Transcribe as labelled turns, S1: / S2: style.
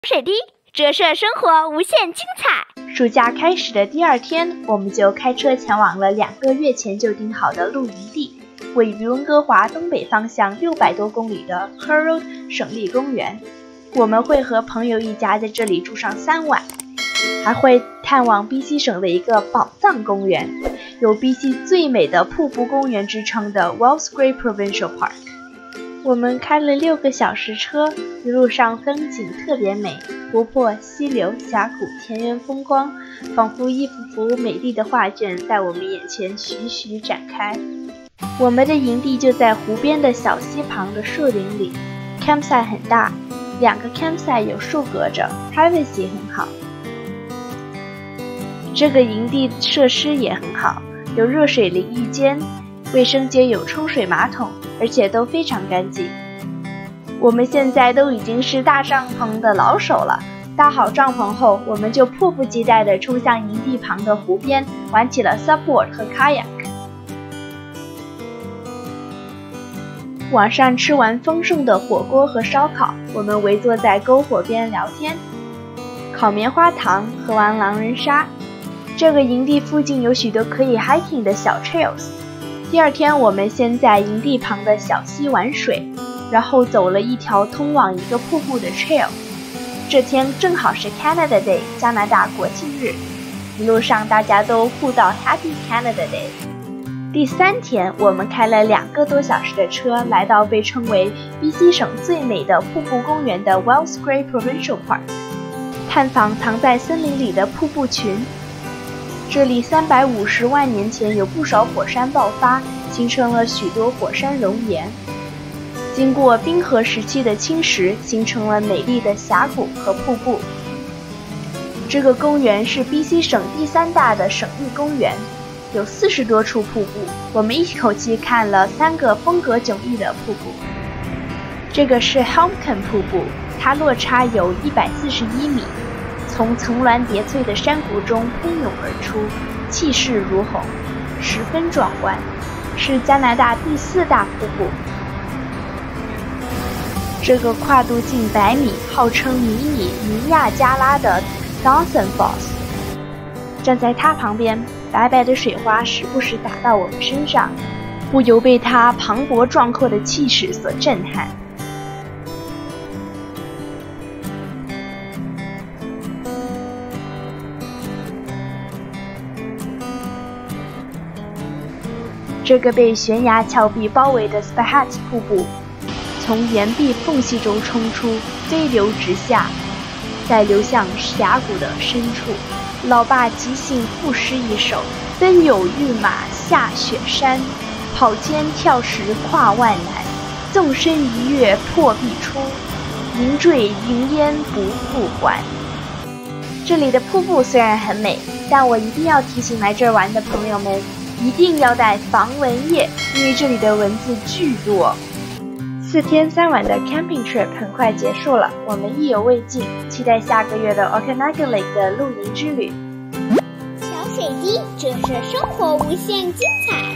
S1: 水滴折射生活无限精彩。
S2: 暑假开始的第二天，我们就开车前往了2个月前就订好的露营地，位于温哥华东北方向600多公里的 Hurrell 省立公园。我们会和朋友一家在这里住上3晚，还会探往 BC 省的一个宝藏公园，有 BC 最美的瀑布公园之称的 Wellscrape Provincial Park。我们开了6个小时车，一路上风景特别美，湖泊、溪流、峡谷、田园风光，仿佛一幅幅美丽的画卷在我们眼前徐徐展开。我们的营地就在湖边的小溪旁的树林里 ，campsite 很大，2个 campsite 有树隔着 ，privacy 很好。这个营地设施也很好，有热水淋浴间，卫生间有冲水马桶，而且都非常干净。我们现在都已经是搭帐篷的老手了，搭好帐篷后，我们就迫不及待地冲向营地旁的湖边，玩起了 subboard 和 kayak。晚上吃完丰盛的火锅和烧烤，我们围坐在篝火边聊天，烤棉花糖，喝完狼人杀。这个营地附近有许多可以 hiking 的小 trails。第二天，我们先在营地旁的小溪玩水，然后走了一条通往一个瀑布的 trail。这天正好是 Canada Day 加拿大国庆日，一路上大家都互道 Happy Canada Day。第3天，我们开了2个多小时的车，来到被称为 BC 省最美的瀑布公园的 Wellscrape Provincial Park， 探访藏在森林里的瀑布群。这里350万年前有不少火山爆发，形成了许多火山熔岩。经过冰河时期的侵蚀，形成了美丽的峡谷和瀑布。这个公园是 BC 省第3大的省立公园，有40多处瀑布。我们一口气看了3个风格迥异的瀑布。这个是 Helmcken 瀑布，它落差有141米。从层峦叠翠的山谷中喷涌而出，气势如虹，十分壮观，是加拿大第4大瀑布。这个跨度近100米，号称迷你尼亚加拉的 Dawson Falls， 站在它旁边，白白的水花时不时打到我们身上，不由被它磅礴壮阔的气势所震撼。这个被悬崖峭壁包围的 Spahett 瀑布，从岩壁缝隙中冲出，飞流直下，再流向峡谷的深处。老爸即兴赋诗一首：奔有御马下雪山，跑尖跳石跨万难，纵身一跃破壁出，云坠云烟不复还。这里的瀑布虽然很美，但我一定要提醒来这儿玩的朋友们，一定要带防蚊液，因为这里的蚊子巨多。4天3晚的 camping trip 很快结束了，我们意犹未尽，期待下个月的 Okanagan Lake 的露营之旅。
S1: 小水滴折射生活无限精彩。